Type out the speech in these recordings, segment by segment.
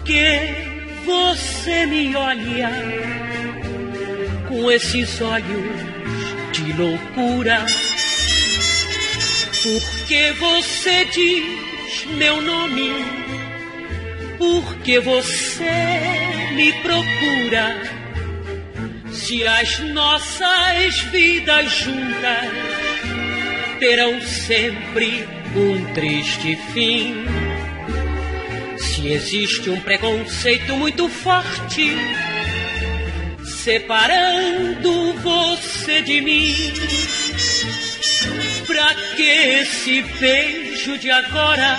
que você me olha com esses olhos de loucura? Porque você diz meu nome? Porque você me procura? Se as nossas vidas juntas terão sempre um triste fim. Se existe um preconceito muito forte separando você de mim, pra que esse beijo de agora?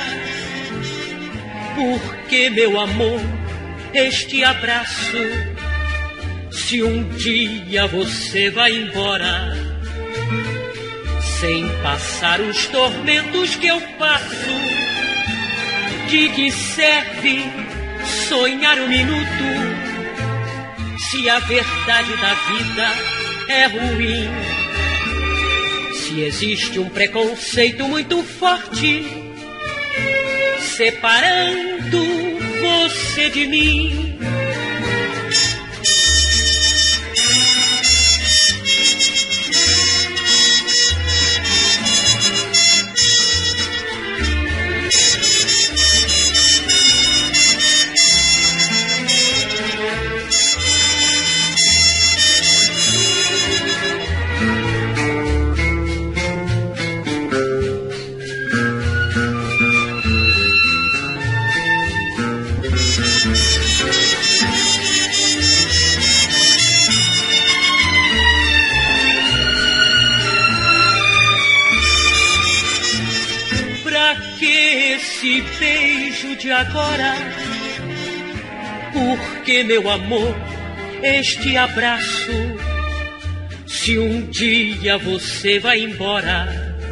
Porque, meu amor, este abraço, se um dia você vai embora, sem passar os tormentos que eu passo, de que serve sonhar um minuto, se a verdade da vida é ruim? Se existe um preconceito muito forte separando você de mim, esse beijo de agora? Porque, meu amor, este abraço, se um dia você vai embora,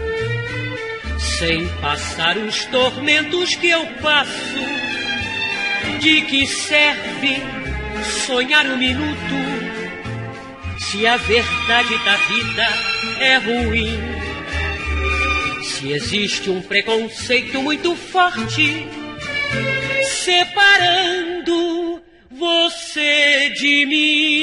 sem passar os tormentos que eu passo, de que serve sonhar um minuto, se a verdade da vida é ruim? Se existe um preconceito muito forte separando você de mim.